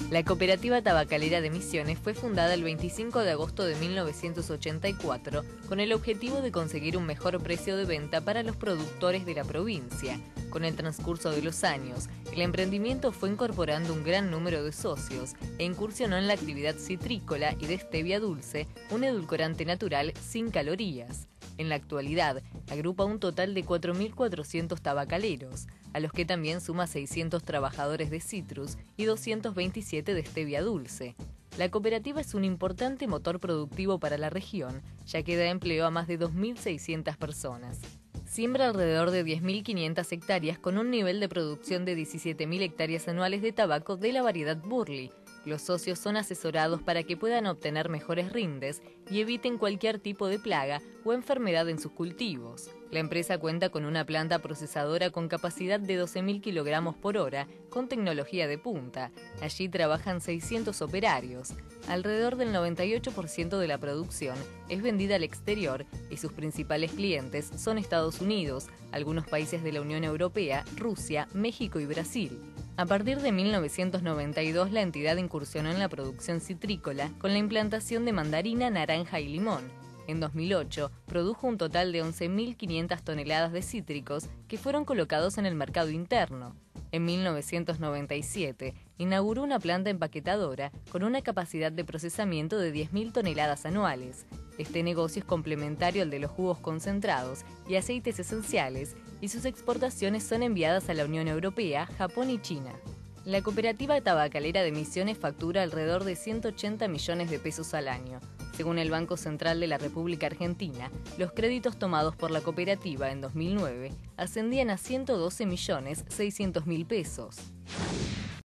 La Cooperativa Tabacalera de Misiones fue fundada el 25 de agosto de 1984 con el objetivo de conseguir un mejor precio de venta para los productores de la provincia. Con el transcurso de los años, el emprendimiento fue incorporando un gran número de socios e incursionó en la actividad citrícola y de stevia dulce, un edulcorante natural sin calorías. En la actualidad, agrupa un total de 4.400 tabacaleros, a los que también suma 600 trabajadores de citrus y 227 de stevia dulce. La cooperativa es un importante motor productivo para la región, ya que da empleo a más de 2.600 personas. Siembra alrededor de 10.500 hectáreas con un nivel de producción de 17.000 hectáreas anuales de tabaco de la variedad Burley. Los socios son asesorados para que puedan obtener mejores rindes y eviten cualquier tipo de plaga o enfermedad en sus cultivos. La empresa cuenta con una planta procesadora con capacidad de 12.000 kilogramos por hora, con tecnología de punta. Allí trabajan 600 operarios. Alrededor del 98% de la producción es vendida al exterior y sus principales clientes son Estados Unidos, algunos países de la Unión Europea, Rusia, México y Brasil. A partir de 1992, la entidad incursionó en la producción citrícola con la implantación de mandarina, naranja y limón. En 2008, produjo un total de 11.500 toneladas de cítricos que fueron colocados en el mercado interno. En 1997, inauguró una planta empaquetadora con una capacidad de procesamiento de 10.000 toneladas anuales. Este negocio es complementario al de los jugos concentrados y aceites esenciales, y sus exportaciones son enviadas a la Unión Europea, Japón y China. La Cooperativa Tabacalera de Misiones factura alrededor de 180 millones de pesos al año. Según el Banco Central de la República Argentina, los créditos tomados por la cooperativa en 2009 ascendían a 112.600.000 pesos.